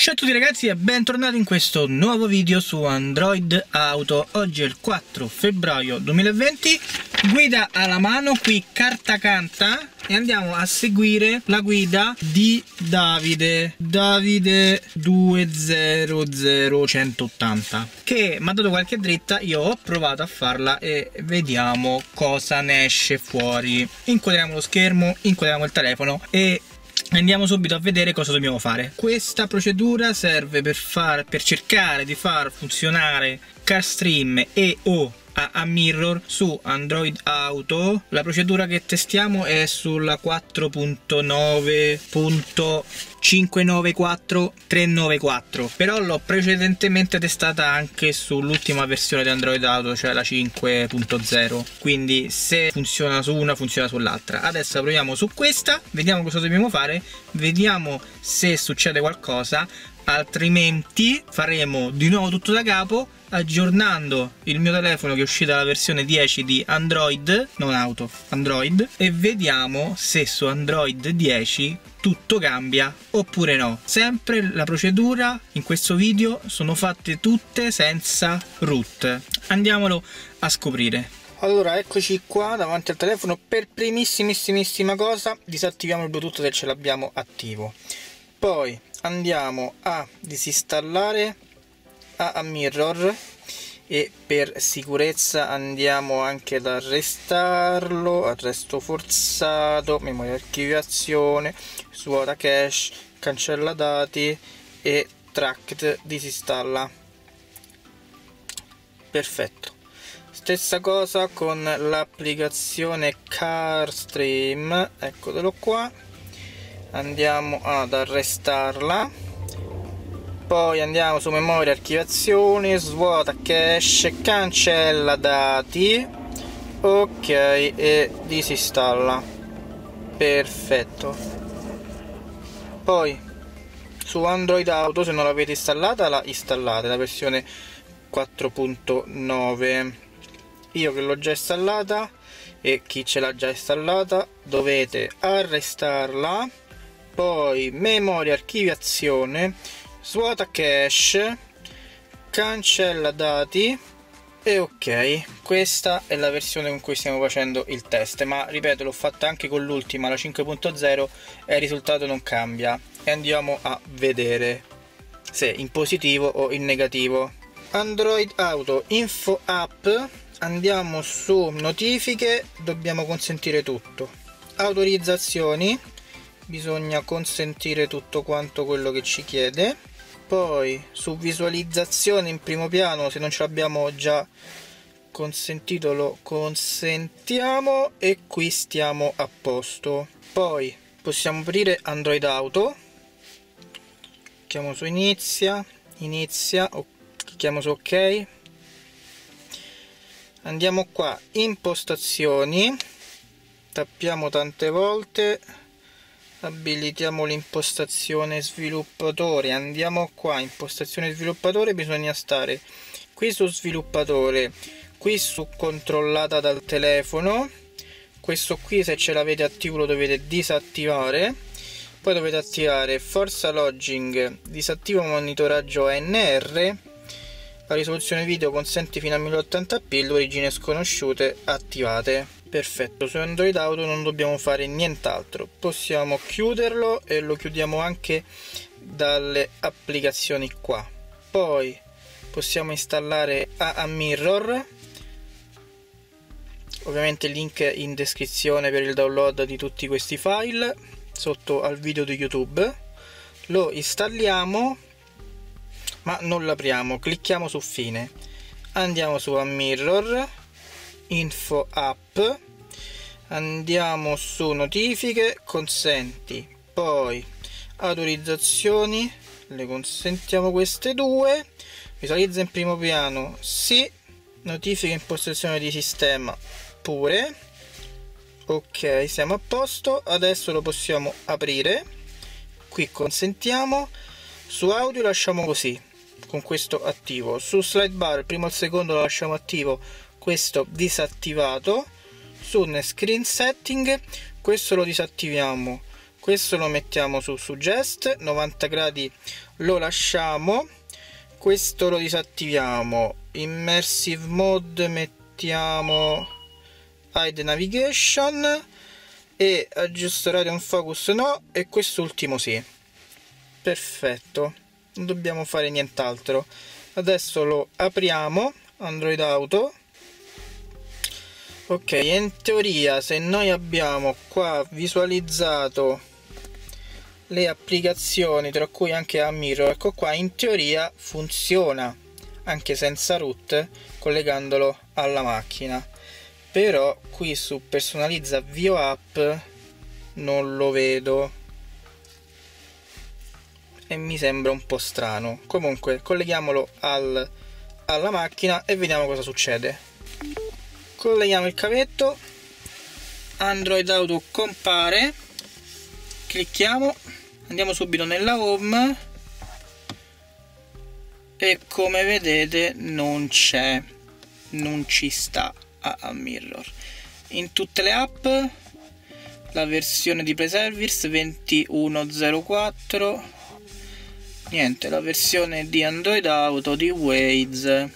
Ciao a tutti ragazzi e bentornati in questo nuovo video su Android Auto. Oggi è il 4 febbraio 2020, guida alla mano, qui carta canta, e andiamo a seguire la guida di Davide 200180 che mi ha dato qualche dritta. Io ho provato a farla e vediamo cosa ne esce fuori. Inquadriamo lo schermo, inquadriamo il telefono e andiamo subito a vedere cosa dobbiamo fare. Questa procedura serve per cercare di far funzionare CarStream e o a Mirror su Android Auto. La procedura che testiamo è sulla 4.9.594.394, però l'ho precedentemente testata anche sull'ultima versione di Android Auto, cioè la 5.0, quindi se funziona su una funziona sull'altra. Adesso la proviamo su questa, vediamo cosa dobbiamo fare, vediamo se succede qualcosa, altrimenti faremo di nuovo tutto da capo, aggiornando il mio telefono che è uscita la versione 10 di Android, non Auto, Android, e vediamo se su Android 10 tutto cambia oppure no. Sempre la procedura in questo video sono fatte tutte senza root. Andiamolo a scoprire. Allora, eccoci qua davanti al telefono. Per primissimissima cosa disattiviamo il Bluetooth se ce l'abbiamo attivo, poi andiamo a disinstallare a Mirror e per sicurezza andiamo anche ad arrestarlo, arresto forzato, memoria di archiviazione, svuota cache, cancella dati e tracked disinstalla. Perfetto. Stessa cosa con l'applicazione CarStream, eccolo qua, andiamo ad arrestarla. Poi andiamo su memoria archiviazione, svuota cache, cancella dati, ok, e disinstalla. Perfetto. Poi su Android Auto, se non l'avete installata, la installate, la versione 4.9. Io che l'ho già installata e chi ce l'ha già installata dovete arrestarla, poi memoria archiviazione, svuota cache, cancella dati e ok. Questa è la versione con cui stiamo facendo il test, ma ripeto, l'ho fatta anche con l'ultima, la 5.0, e il risultato non cambia. E andiamo a vedere se in positivo o in negativo. Android Auto Info App, andiamo su notifiche, dobbiamo consentire tutto. Autorizzazioni, bisogna consentire tutto quanto quello che ci chiede. Poi su visualizzazione in primo piano, se non ce l'abbiamo già consentito lo consentiamo e qui stiamo a posto. Poi possiamo aprire Android Auto, clicchiamo su inizia, clicchiamo su ok, andiamo qua impostazioni, tappiamo tante volte, abilitiamo l'impostazione sviluppatore, andiamo qua impostazione sviluppatore, bisogna stare qui su sviluppatore, qui su controllata dal telefono, questo qui se ce l'avete attivo lo dovete disattivare, poi dovete attivare forza login, disattiva monitoraggio ANR, la risoluzione video consente fino a 1080p, le origini sconosciute attivate. Perfetto, su Android Auto non dobbiamo fare nient'altro, possiamo chiuderlo e lo chiudiamo anche dalle applicazioni qua. Poi possiamo installare a Mirror, ovviamente il link in descrizione per il download di tutti questi file sotto al video di YouTube. Lo installiamo ma non l'apriamo, clicchiamo su fine, andiamo su a Mirror, Info App, andiamo su notifiche, consenti, poi autorizzazioni, le consentiamo queste due, visualizza in primo piano sì, notifiche impostazione di sistema pure, ok, siamo a posto. Adesso lo possiamo aprire, qui consentiamo, su audio lasciamo così con questo attivo, su slide bar il primo e il secondo lo lasciamo attivo, questo disattivato. Su screen setting questo lo disattiviamo, questo lo mettiamo su Suggest, 90 gradi lo lasciamo, questo lo disattiviamo, Immersive Mode mettiamo Hide Navigation e Aggiusto Radio and Focus no, e quest'ultimo sì. Perfetto, non dobbiamo fare nient'altro. Adesso lo apriamo, Android Auto. Ok, in teoria se noi abbiamo qua visualizzato le applicazioni, tra cui anche Amirror, ecco qua, in teoria funziona anche senza root collegandolo alla macchina. Però qui su personalizza avvio app non lo vedo e mi sembra un po' strano. Comunque colleghiamolo alla macchina e vediamo cosa succede. Colleghiamo il cavetto, Android Auto compare, clicchiamo, andiamo subito nella home e come vedete non c'è, non ci sta a Mirror. In tutte le app la versione di Preservice 21.04, niente, la versione di Android Auto di Waze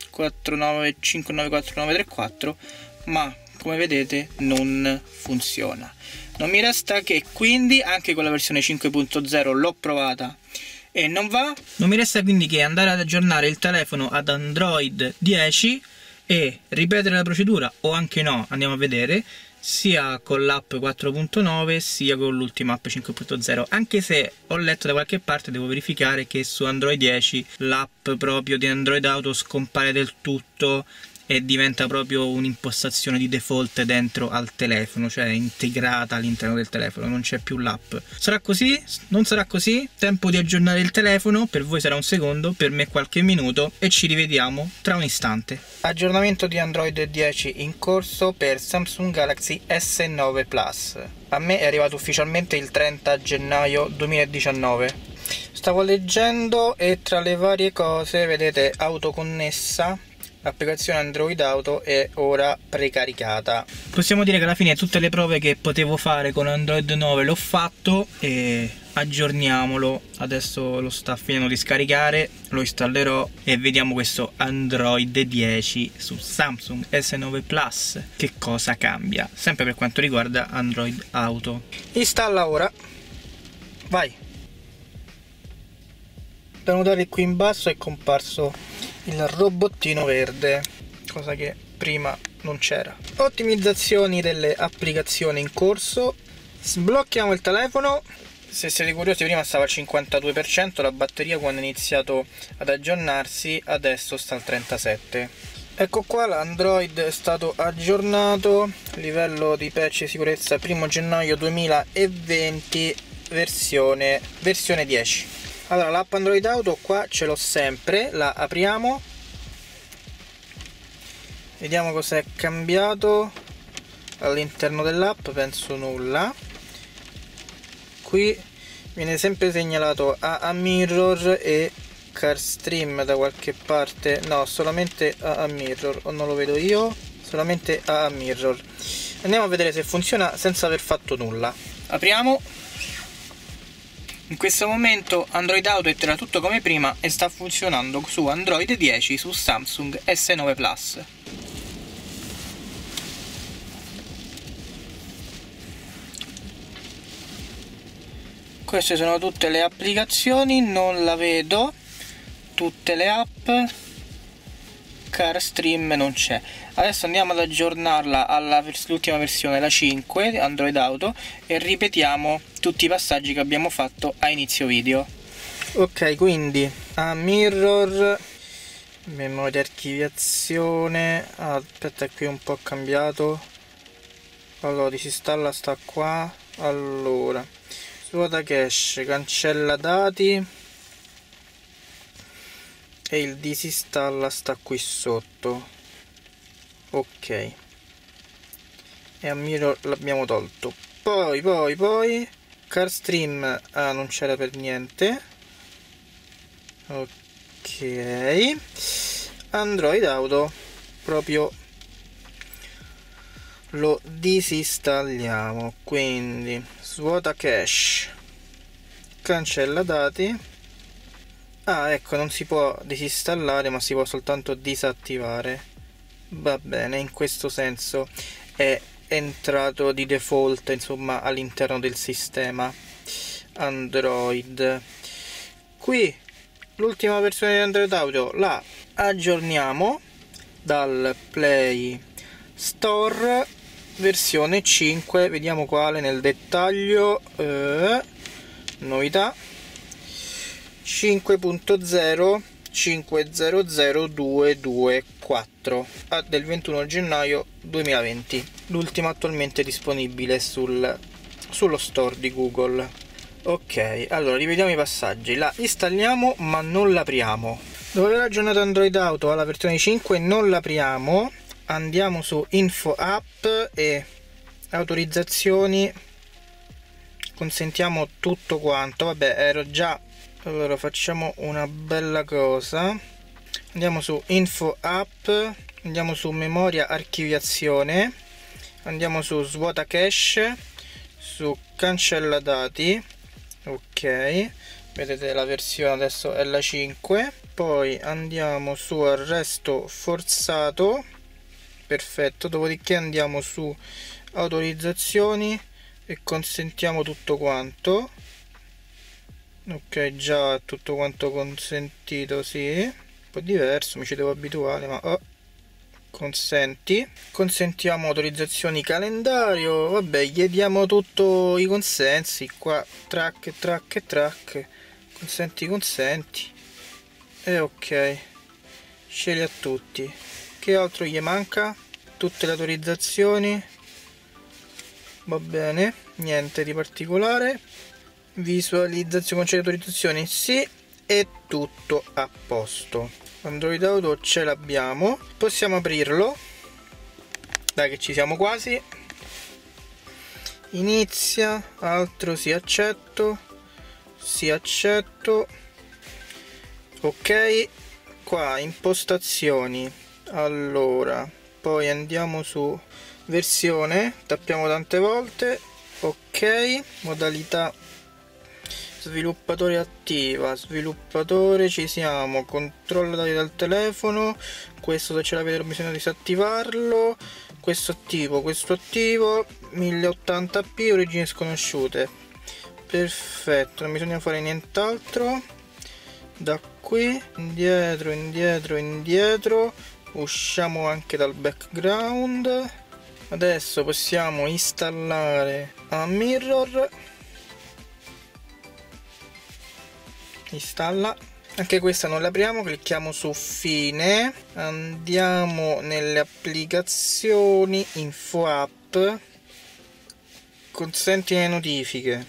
49594934, ma come vedete non funziona. Non mi resta che quindi anche con la versione 5.0 l'ho provata e non va. Non mi resta quindi che andare ad aggiornare il telefono ad Android 10 e ripetere la procedura, o anche no, andiamo a vedere, sia con l'app 4.9 sia con l'ultima app 5.0, anche se ho letto da qualche parte, devo verificare che su Android 10 l'app proprio di Android Auto scompare del tutto e diventa proprio un'impostazione di default dentro al telefono, cioè integrata all'interno del telefono, non c'è più l'app. Sarà così? Non sarà così? Tempo di aggiornare il telefono, per voi sarà un secondo, per me qualche minuto e ci rivediamo tra un istante. Aggiornamento di Android 10 in corso per Samsung Galaxy S9 Plus. A me è arrivato ufficialmente il 30 gennaio 2019. Stavo leggendo e tra le varie cose vedete autoconnessa. L'applicazione Android Auto è ora precaricata. Possiamo dire che alla fine tutte le prove che potevo fare con Android 9 l'ho fatto e aggiorniamolo. Adesso lo sta finendo di scaricare, lo installerò e vediamo questo Android 10 su Samsung S9 Plus. Che cosa cambia? Sempre per quanto riguarda Android Auto. Installa ora. Vai. Da notare qui in basso è comparso il robottino verde, cosa che prima non c'era. Ottimizzazioni delle applicazioni in corso. Sblocchiamo il telefono. Se siete curiosi, prima stava al 52% la batteria quando è iniziato ad aggiornarsi, adesso sta al 37%. Ecco qua, l'Android è stato aggiornato, livello di patch di sicurezza 1 gennaio 2020, versione 10. Allora, l'app Android Auto qua ce l'ho sempre, la apriamo, vediamo cos'è cambiato all'interno dell'app, penso nulla. Qui viene sempre segnalato a Mirror e CarStream da qualche parte, no, solamente a Mirror, o non lo vedo io, solamente a Mirror. Andiamo a vedere se funziona senza aver fatto nulla. Apriamo. In questo momento Android Auto è tutto come prima e sta funzionando su Android 10 su Samsung S9 Plus. Queste sono tutte le applicazioni, non la vedo, tutte le app, CarStream non c'è. Adesso andiamo ad aggiornarla all'ultima versione, la 5 Android Auto, e ripetiamo tutti i passaggi che abbiamo fatto a inizio video. Ok, quindi a Mirror, memoria archiviazione, aspetta, qui un po' cambiato. Allora, disinstalla, sta qua. Allora, svuota cache, cancella dati e il disinstalla sta qui sotto. Ok, e a Mirror l'abbiamo tolto. Poi CarStream, non c'era per niente. Ok, Android Auto proprio lo disinstalliamo, quindi svuota cache, cancella dati. Ah, ecco, non si può disinstallare ma si può soltanto disattivare. Va bene, in questo senso è entrato di default, insomma, all'interno del sistema Android. Qui l'ultima versione di Android Auto la aggiorniamo dal Play Store, versione 5, vediamo quale nel dettaglio. Novità 5.0 500224 del 21 gennaio 2020, l'ultima attualmente disponibile sullo store di Google. Ok, allora rivediamo i passaggi. La installiamo ma non l'apriamo. Dopo aver aggiornato Android Auto alla versione 5 non l'apriamo. Andiamo su Info App e autorizzazioni, consentiamo tutto quanto. Vabbè, ero già. Allora facciamo una bella cosa, andiamo su Info App, andiamo su Memoria Archiviazione, andiamo su Svuota Cache, su Cancella Dati. Ok, vedete la versione adesso è la 5. Poi andiamo su Arresto Forzato, perfetto. Dopodiché andiamo su Autorizzazioni e consentiamo tutto quanto. Ok, già tutto quanto consentito, sì, un po' diverso, mi ci devo abituare, ma consenti. Consentiamo autorizzazioni calendario, vabbè, gli diamo tutto i consensi qua, track, consenti e ok, scegli a tutti. Che altro gli manca? Tutte le autorizzazioni, va bene, niente di particolare. Visualizzazione, concede autorizzazioni, sì, è tutto a posto. Android Auto ce l'abbiamo, possiamo aprirlo, dai che ci siamo quasi. Inizia, altro, sì accetto, ok. Qua impostazioni, allora poi andiamo su versione, tappiamo tante volte, ok. Modalità sviluppatore attiva, sviluppatore, ci siamo, controlla dati dal telefono, questo se ce l'avete bisogna disattivarlo, questo attivo, 1080p, origini sconosciute, perfetto, non bisogna fare nient'altro. Da qui indietro, usciamo anche dal background. Adesso possiamo installare a Mirror. Installa, anche questa non l'apriamo, clicchiamo su fine, andiamo nelle applicazioni, Info App, consenti le notifiche,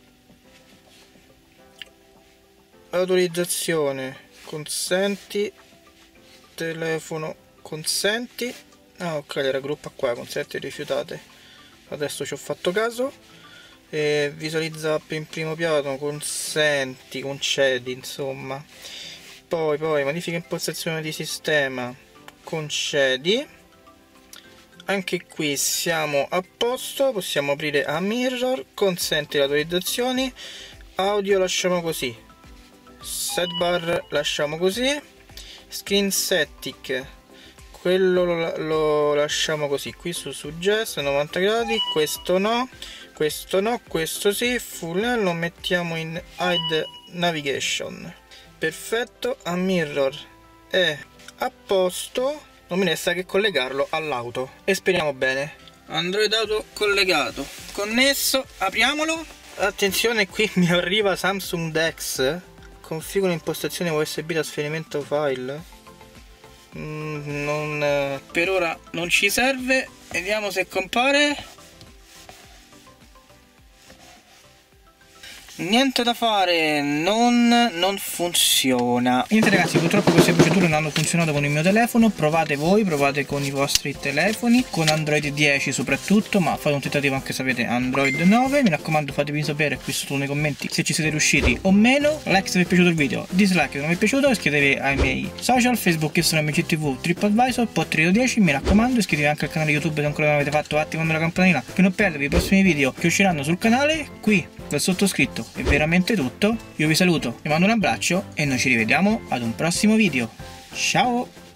autorizzazione, consenti, telefono, consenti. Ah ok, era gruppa qua, consenti rifiutate, adesso ci ho fatto caso. Visualizza app in primo piano, consenti, concedi, insomma. Poi modifica impostazione di sistema, concedi. Anche qui siamo a posto, possiamo aprire a Mirror, consenti le autorizzazioni, audio lasciamo così, sidebar lasciamo così, screen setting quello lo lasciamo così, qui su suggest 90 gradi, questo no, questo sì, full lo mettiamo in hide navigation, perfetto. A Mirror è a posto, non mi resta che collegarlo all'auto e speriamo bene. Android Auto collegato, connesso, apriamolo. Attenzione, qui mi arriva Samsung Dex, configura impostazione USB trasferimento file. Per ora non ci serve, vediamo se compare. niente da fare, non funziona. Niente ragazzi, purtroppo queste procedure non hanno funzionato con il mio telefono. Provate voi, provate con i vostri telefoni, con Android 10 soprattutto, ma fate un tentativo anche se avete Android 9. Mi raccomando, fatemi sapere qui sotto nei commenti se ci siete riusciti o meno. Like se vi è piaciuto il video, dislike se non vi è piaciuto, iscrivetevi ai miei social, Facebook, Instagram, MCTV, TripAdvisor, Potrito10. Mi raccomando, iscrivetevi anche al canale YouTube se ancora non l'avete fatto, attivando la campanella per non perdervi i prossimi video che usciranno sul canale. Qui dal sottoscritto è veramente tutto. Io vi saluto, vi mando un abbraccio e noi ci rivediamo ad un prossimo video. Ciao!